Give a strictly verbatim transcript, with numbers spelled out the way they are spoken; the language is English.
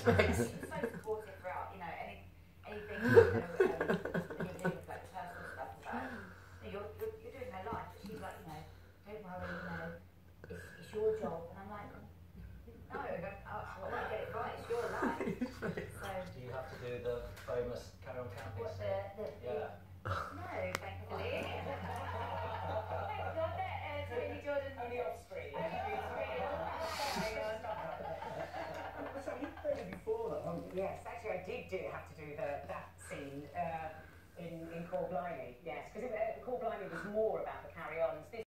Thanks. She's so supportive throughout, you know, any, anything, you know, um, when you're dealing with like personal stuff about, you know, you're, you're, you're doing her life, but she's like, you know, don't worry, you know, it's, it's your job. And I'm like, no, I, don't, I, I want to get it right, it's your life. So, Do you have to do the famous Carry On Camping? what the, the, Yeah. no, thankfully. Thank God that uh, Tony Jordan Only off screen. So you've played it before though, haven't you? Yes, actually I did do, have to do the, that scene uh, in, in Call Blimey, yes, because uh, Call Blimey was more about the carry-ons.